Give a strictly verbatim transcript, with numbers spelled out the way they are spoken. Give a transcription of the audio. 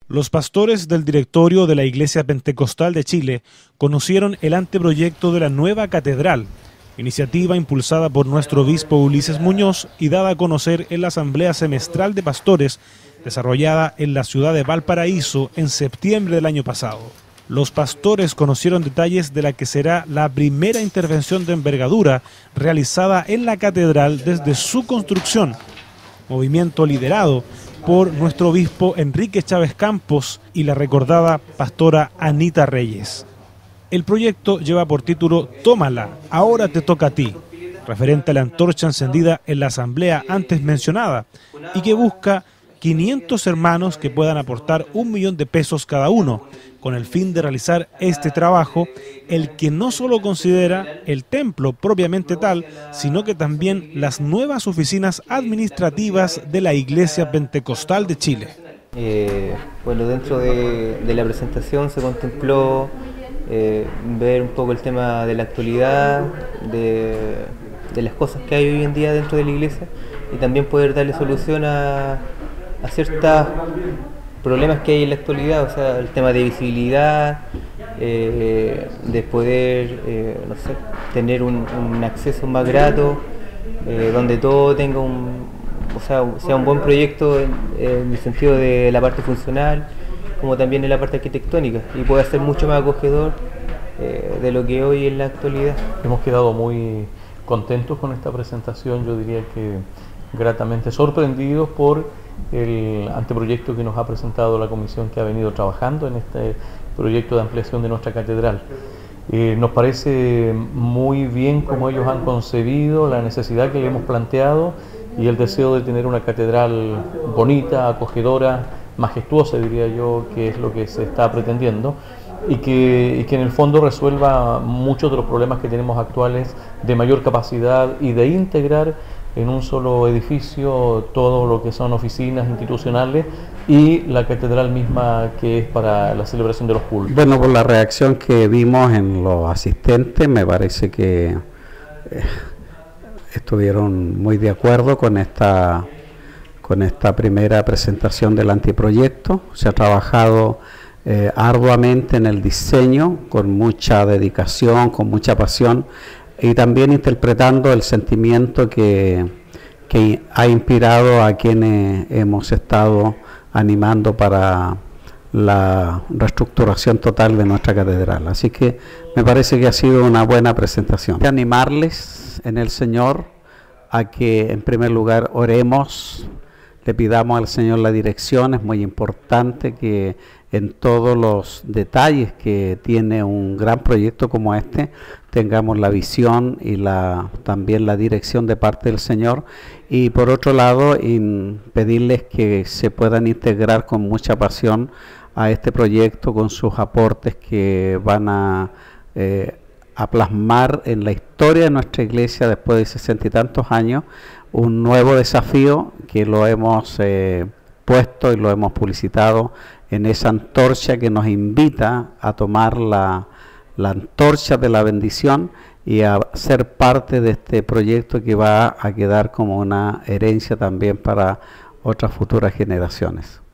Los pastores del directorio de la Iglesia Pentecostal de Chile conocieron el anteproyecto de la nueva catedral, iniciativa impulsada por nuestro obispo Ulises Muñoz y dada a conocer en la Asamblea Semestral de Pastores, desarrollada en la ciudad de Valparaíso en septiembre del año pasado. Los pastores conocieron detalles de la que será la primera intervención de envergadura realizada en la catedral desde su construcción, movimiento liderado por nuestro obispo Enrique Chávez Campos y la recordada pastora Anita Reyes. El proyecto lleva por título Tómala, ahora te toca a ti, referente a la antorcha encendida en la asamblea antes mencionada y que busca quinientos hermanos que puedan aportar un millón de pesos cada uno, con el fin de realizar este trabajo, el que no solo considera el templo propiamente tal, sino que también las nuevas oficinas administrativas de la Iglesia Pentecostal de Chile. Eh, bueno, dentro de, de la presentación se contempló eh, ver un poco el tema de la actualidad, de, de las cosas que hay hoy en día dentro de la iglesia y también poder darle solución a, a ciertos problemas que hay en la actualidad, o sea, el tema de visibilidad, eh, de poder, eh, no sé, tener un, un acceso más grato, eh, donde todo tenga un, o sea, sea un buen proyecto en, en el sentido de la parte funcional, como también en la parte arquitectónica, y pueda ser mucho más acogedor eh, de lo que hoy en la actualidad. Hemos quedado muy contentos con esta presentación, yo diría que gratamente sorprendidos por el anteproyecto que nos ha presentado la comisión que ha venido trabajando en este proyecto de ampliación de nuestra catedral. Eh, nos parece muy bien cómo ellos han concebido la necesidad que le hemos planteado y el deseo de tener una catedral bonita, acogedora, majestuosa, diría yo, que es lo que se está pretendiendo, y que, y que en el fondo resuelva muchos de los problemas que tenemos actuales de mayor capacidad y de integrar en un solo edificio todo lo que son oficinas institucionales y la catedral misma, que es para la celebración de los cultos. Bueno, por la reacción que vimos en los asistentes, me parece que eh, estuvieron muy de acuerdo con esta, con esta primera presentación del anteproyecto. Se ha trabajado eh, arduamente en el diseño, con mucha dedicación, con mucha pasión, y también interpretando el sentimiento que, que ha inspirado a quienes hemos estado animando para la reestructuración total de nuestra catedral. Así que me parece que ha sido una buena presentación. Animarles en el Señor a que en primer lugar oremos, le pidamos al Señor la dirección. Es muy importante que en todos los detalles que tiene un gran proyecto como este tengamos la visión y la también la dirección de parte del Señor, y por otro lado in, pedirles que se puedan integrar con mucha pasión a este proyecto con sus aportes que van a, eh, a plasmar en la historia de nuestra iglesia después de sesenta y tantos años un nuevo desafío que lo hemos eh, puesto y lo hemos publicitado en esa antorcha que nos invita a tomar la, la antorcha de la bendición y a ser parte de este proyecto que va a quedar como una herencia también para otras futuras generaciones.